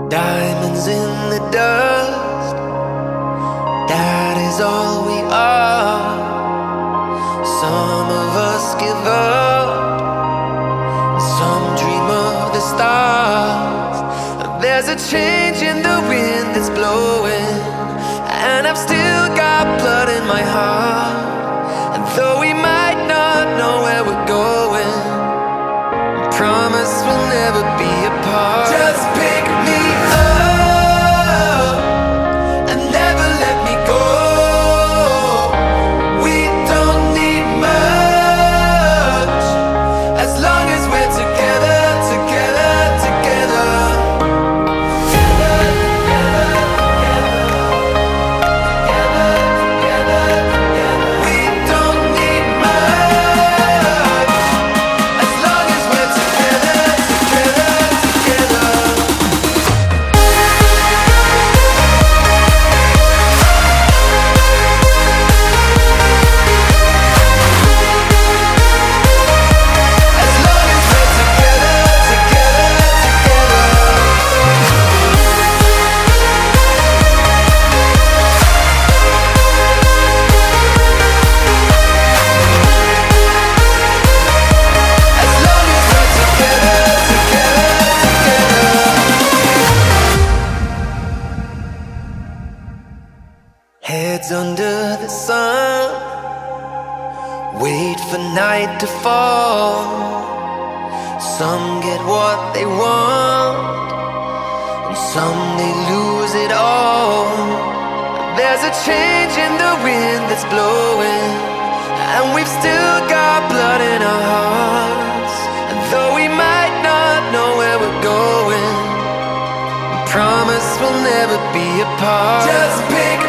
Diamonds in the dust, that is all we are. Some of us give up, some dream of the stars. There's a change in the wind that's blowing, and I've still got blood in my heart. And though we might not know where we're going, I promise we'll never be apart. Just pick me up and never let me go. We don't need much, as long as we're together, together, together. Together, together, together, together. We don't need much, as long as we're together, together, together. As long as we're together, together, together. As long as we're together, together, together. Heads under the sun, wait for night to fall. Some get what they want, and some they lose it all. There's a change in the wind that's blowing, and we've still got blood in our hearts. And though we might not know where we're going, I promise we'll never be apart. Just pick